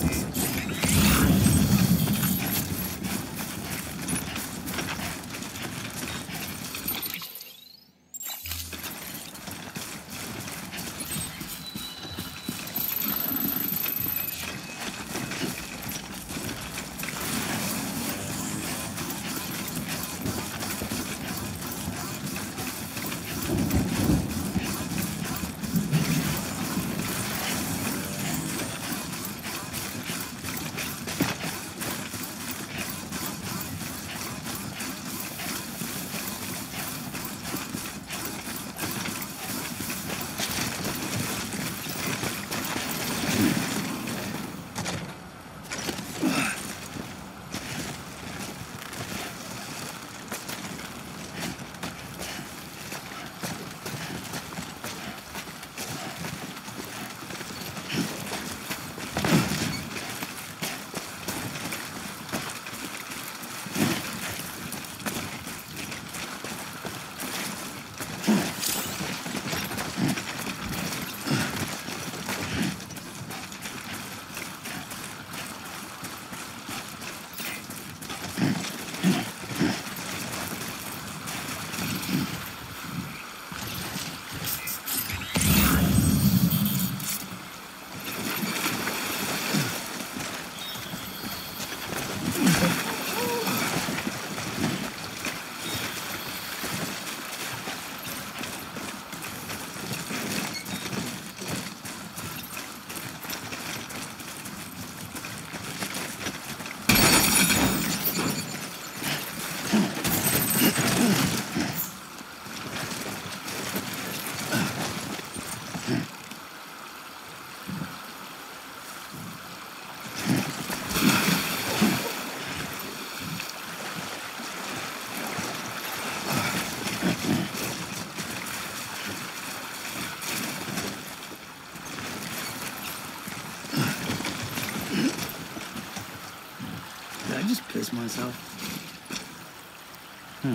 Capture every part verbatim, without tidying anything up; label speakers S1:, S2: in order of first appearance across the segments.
S1: Myself. Hmm.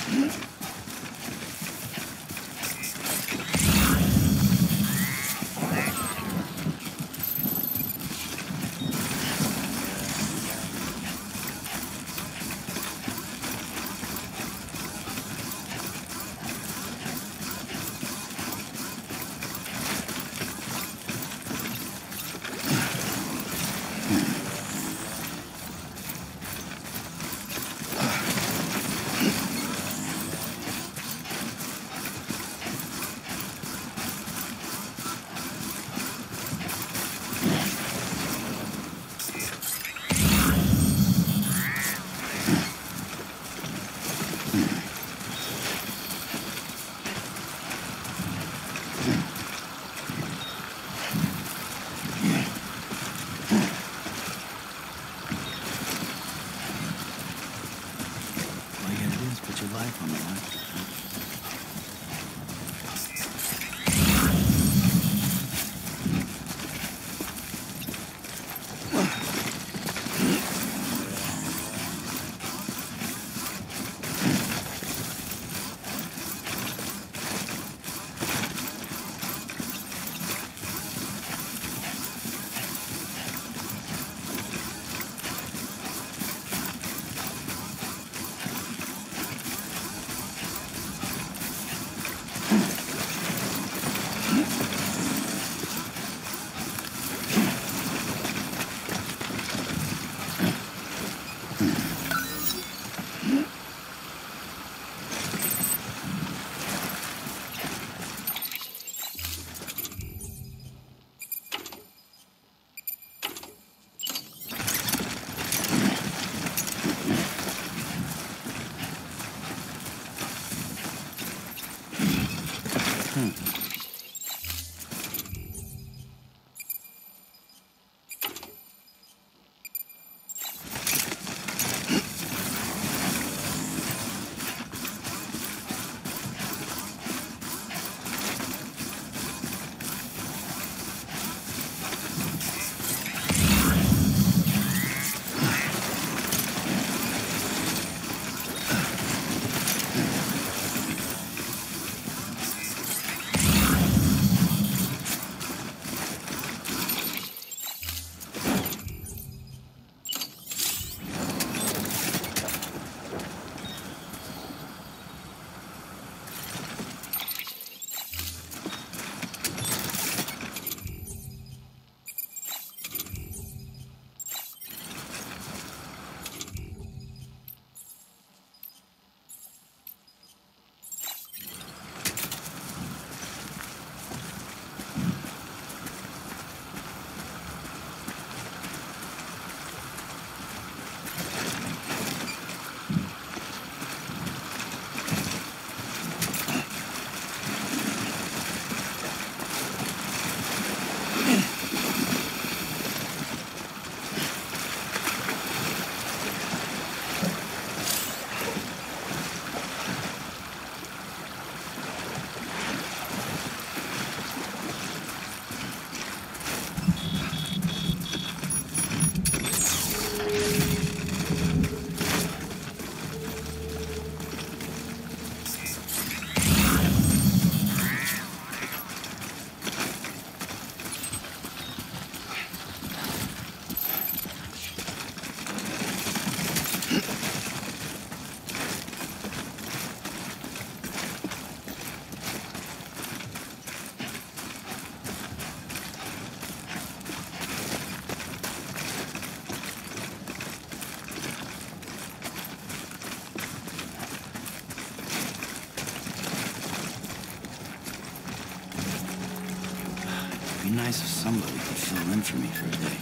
S1: It'd be nice if somebody could fill in for me for a day.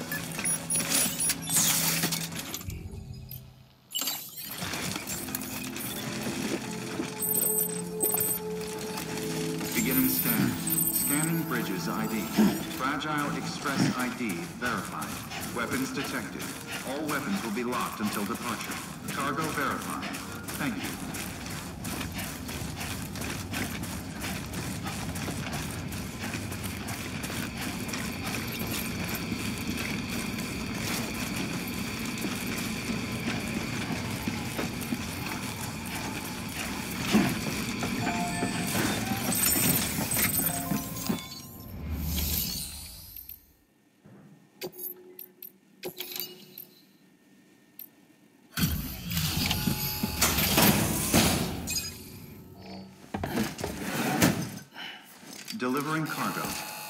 S2: Beginning scan. Scanning bridges I D. Fragile Express I D verified. Weapons detected. All weapons will be locked until departure. Cargo verified. Thank you. Delivering cargo.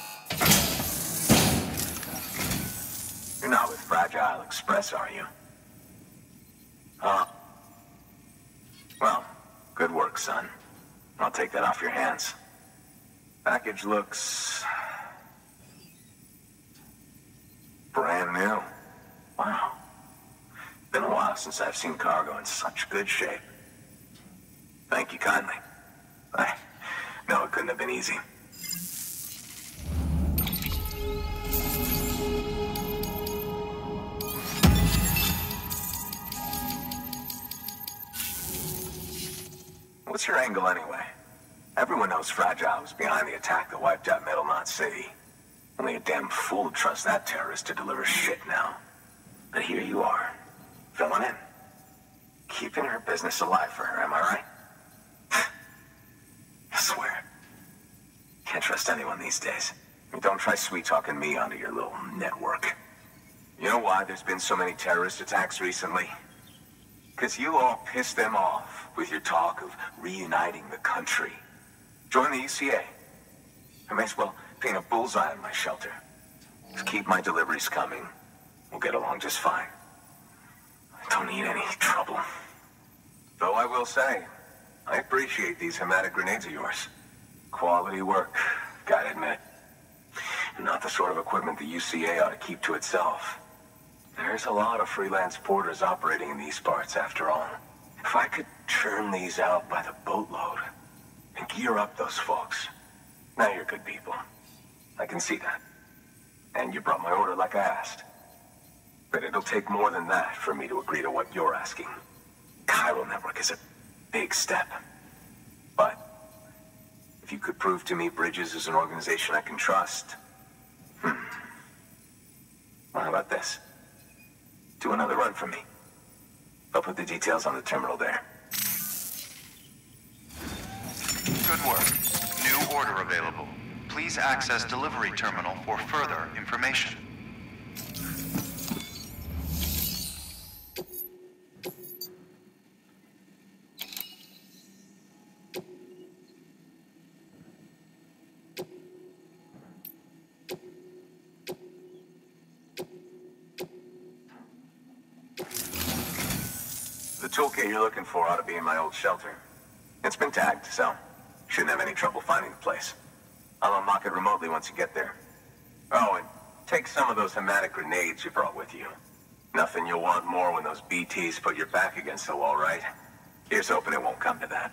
S3: You're not with Fragile Express, are you? Huh? Well, good work, son. I'll take that off your hands. Package looks... brand new. Wow. Been a while since I've seen cargo in such good shape. Thank you kindly. I know it couldn't have been easy. What's your angle anyway? Everyone knows Fragile was behind the attack that wiped out Middlemont City. Only a damn fool would trust that terrorist to deliver shit now. But here you are, filling in. Keeping her business alive for her, am I right? I swear. Can't trust anyone these days. And don't try sweet-talking me onto your little network. You know why there's been so many terrorist attacks recently? Because you all pissed them off with your talk of reuniting the country. Join the U C A. I may as well paint a bullseye on my shelter. Just keep my deliveries coming. We'll get along just fine. I don't need any trouble. Though I will say, I appreciate these hematic grenades of yours. Quality work, gotta admit. And not the sort of equipment the U C A ought to keep to itself. There's a lot of freelance porters operating in these parts, after all. If I could churn these out by the boatload and gear up those folks. Now you're good people. I can see that. And you brought my order like I asked. But it'll take more than that for me to agree to what you're asking. Chiral Network is a big step. But if you could prove to me Bridges is an organization I can trust... Hmm. Well, how about this? Do another run for me. I'll put the details on the terminal there.
S4: Good work. New order available. Please access delivery terminal for further information.
S3: The toolkit you're looking for ought to be in my old shelter. It's been tagged, so shouldn't have any trouble finding the place. I'll unlock it remotely once you get there. Oh, and take some of those hematic grenades you brought with you. Nothing you'll want more when those B Ts put your back against the wall, right? Here's hoping it won't come to that.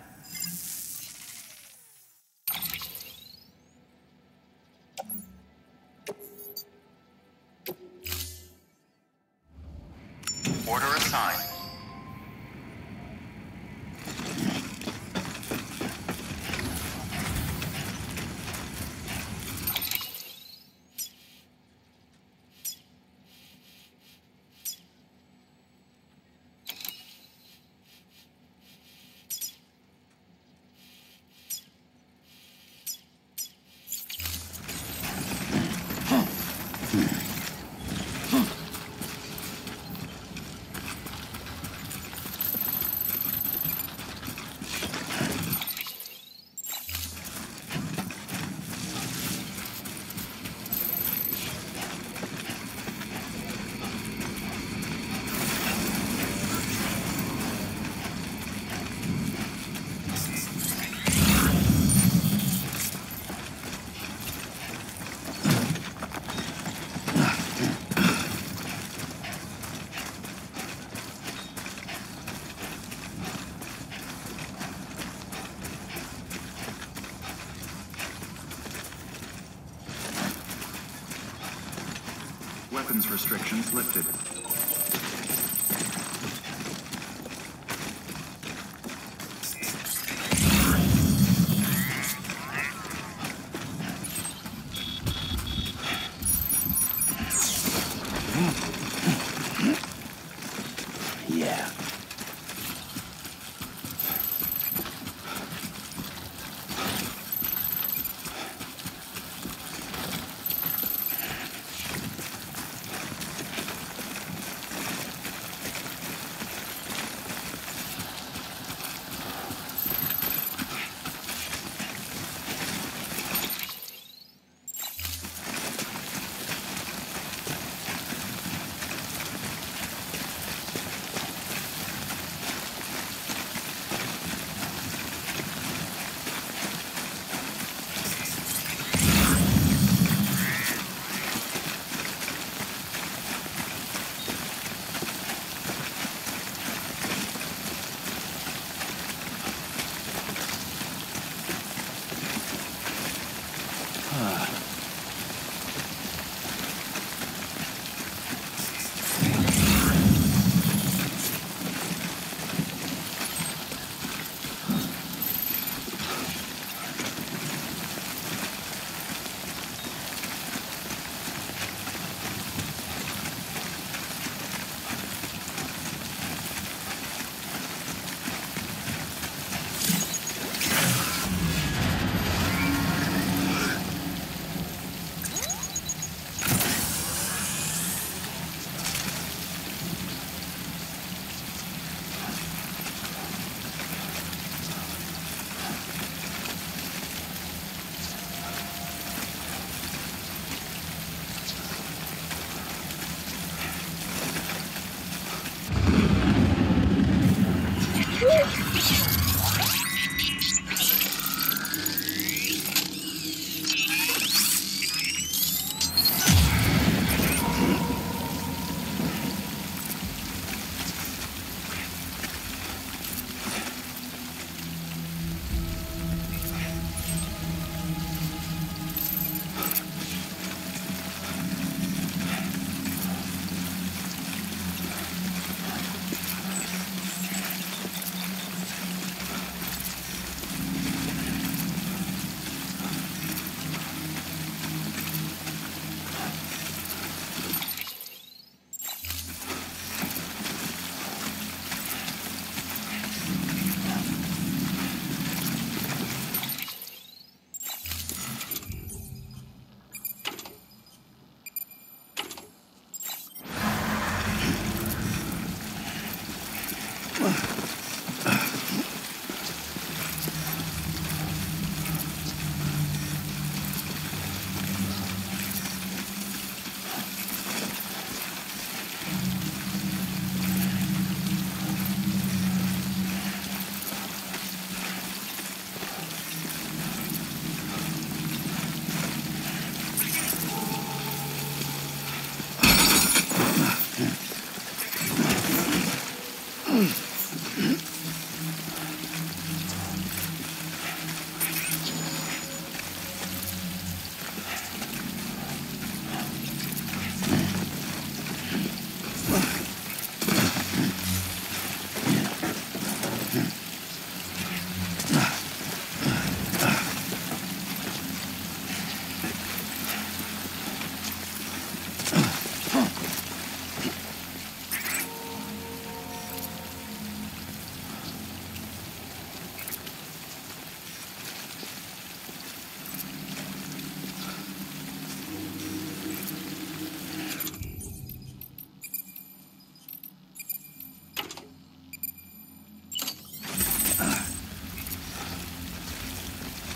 S4: Order assigned.
S2: Weapons restrictions lifted.
S1: Yeah.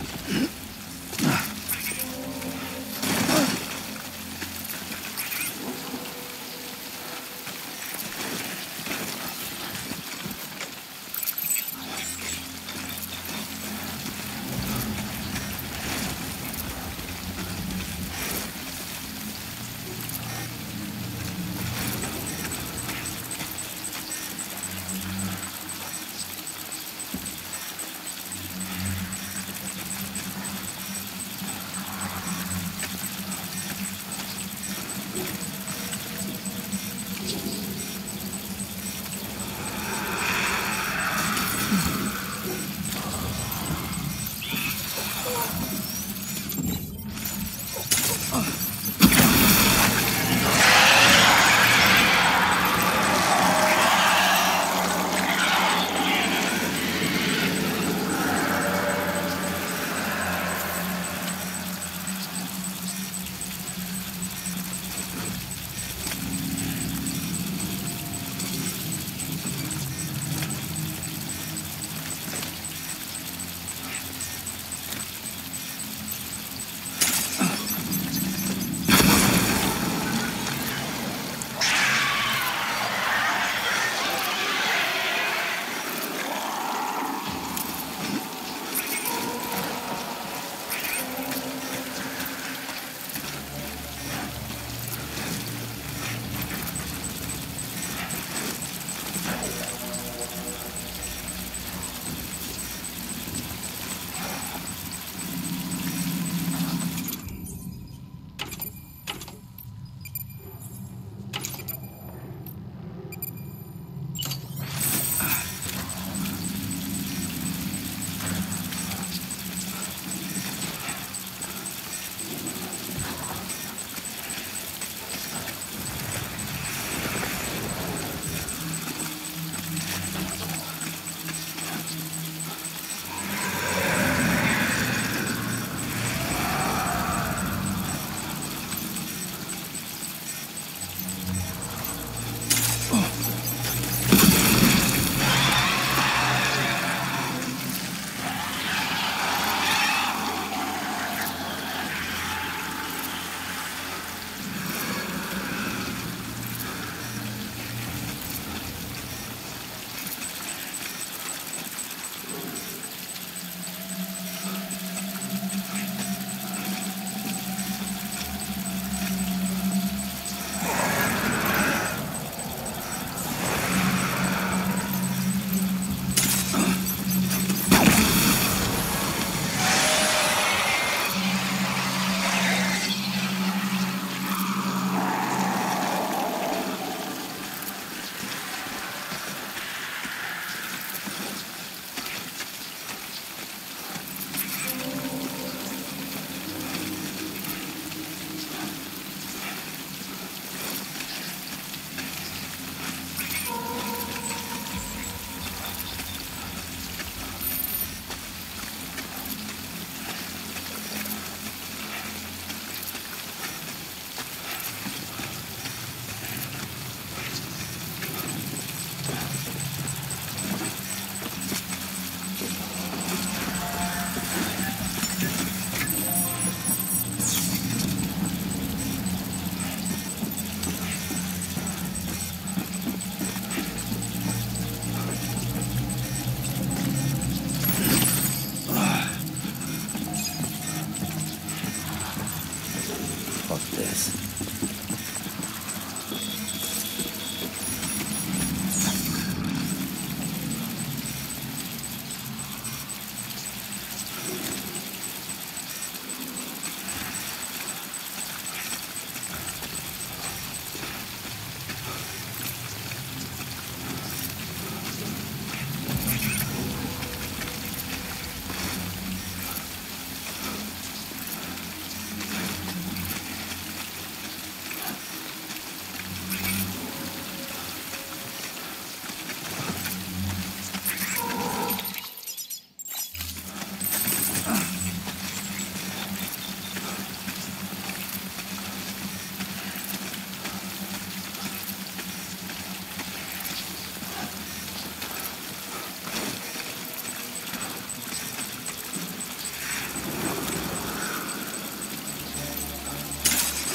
S1: Ugh.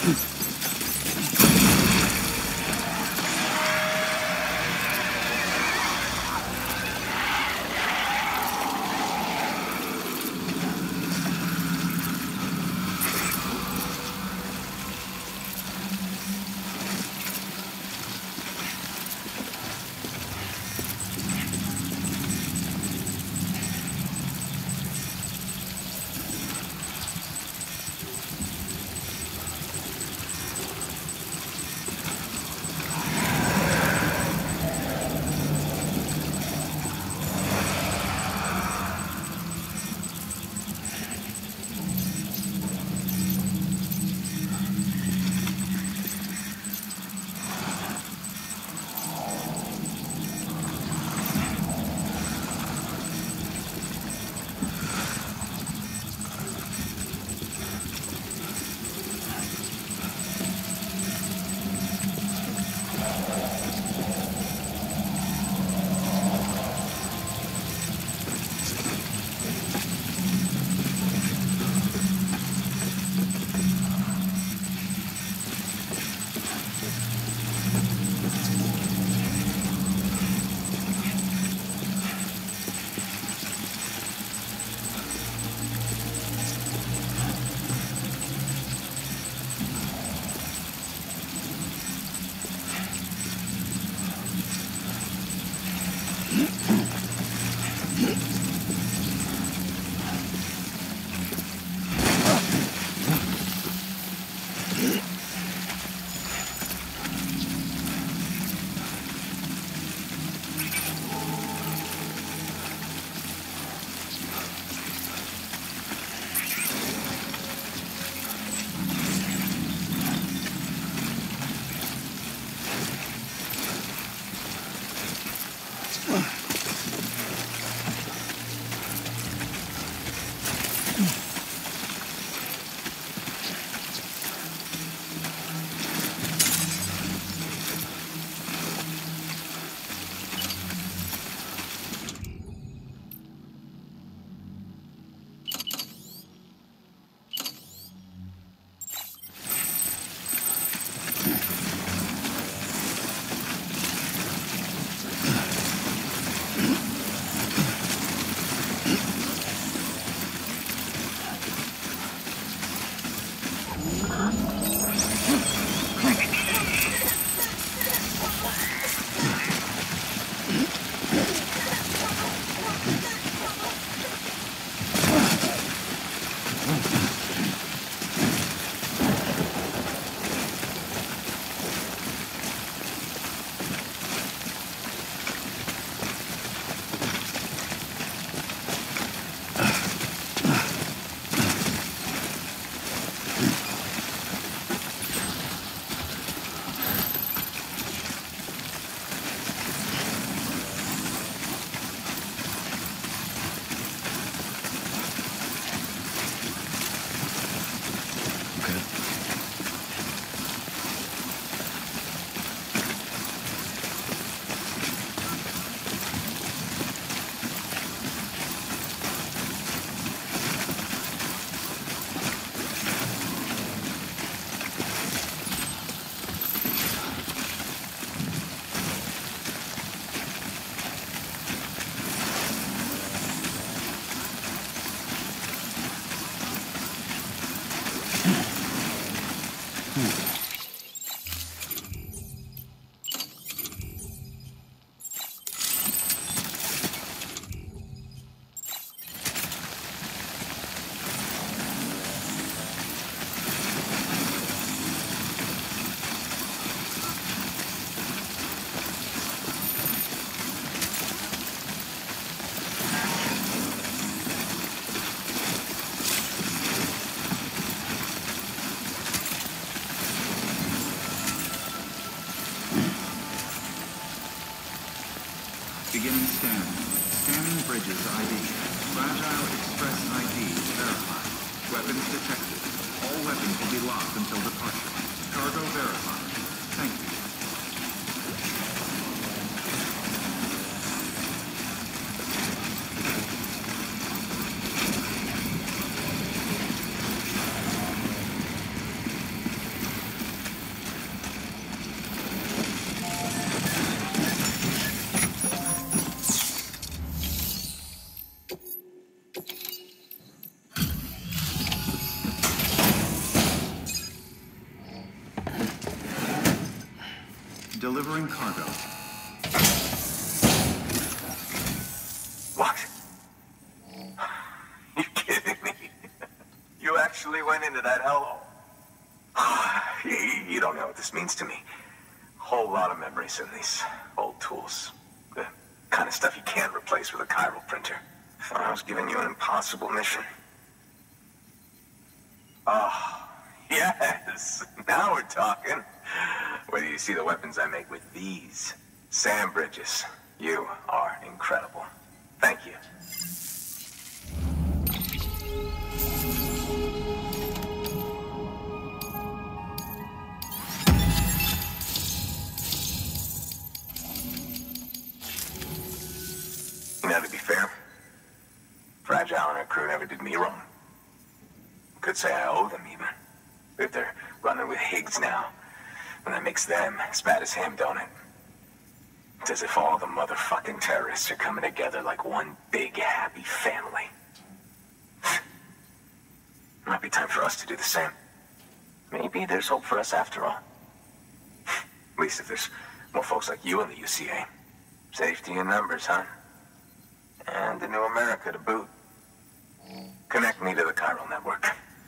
S2: Beginning scan. Scanning bridges I D. Fragile Express I D verified. Weapons detected. All weapons will be locked until departure. Cargo verified. Thank you. Delivering cargo.
S3: What? You kidding me? You actually went into that hellhole? you, you don't know what this means to me. Whole lot of memories in these old tools. The kind of stuff you can't replace with a chiral printer. Thought I was giving you an impossible mission. Oh, yes. Now we're talking. Whether you see the weapons I make with these sand bridges, you are incredible. Thank you. You know, to be fair, Fragile and her crew never did me wrong. Could say I owe them even. If they're running with Higgs now, and that makes them as bad as him, don't it? It's as if all the motherfucking terrorists are coming together like one big happy family. Might be time for us to do the same. Maybe there's hope for us after all. At least if there's more folks like you in the U C A. Safety in numbers, huh? And the new America to boot. Connect me to the chiral network.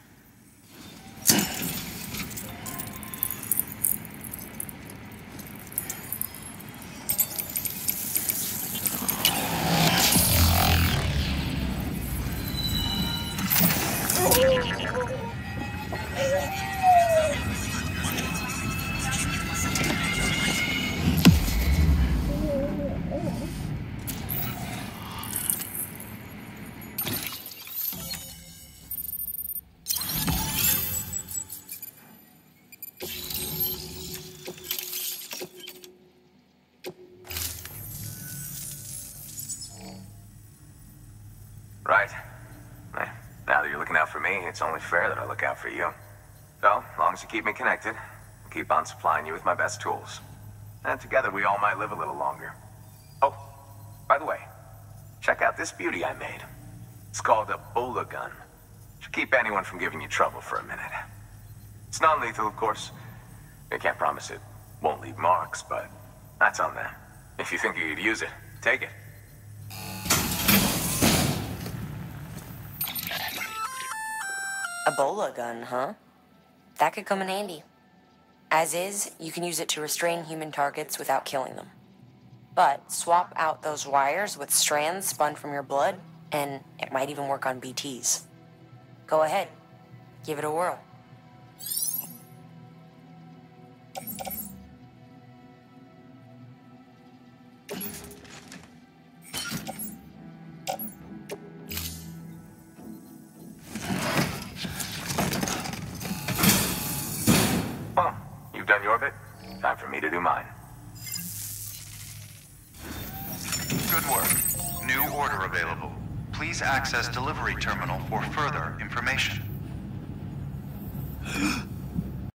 S3: Right. Now that you're looking out for me, it's only fair that I look out for you. So, as long as you keep me connected, I'll keep on supplying you with my best tools. And together we all might live a little longer. Oh, by the way, check out this beauty I made. It's called a Bola gun. Should keep anyone from giving you trouble for a minute. It's non-lethal, of course. I can't promise it won't leave marks, but that's on them. If you think you could use it, take it.
S5: A Bola gun, huh? That could come in handy. As is, you can use it to restrain human targets without killing them. But swap out those wires with strands spun from your blood, and it might even work on B Ts. Go ahead. Give it a whirl.
S3: Well, you've done your bit. Time for me to do mine.
S4: Good work. New order available. Please access delivery terminal for further information.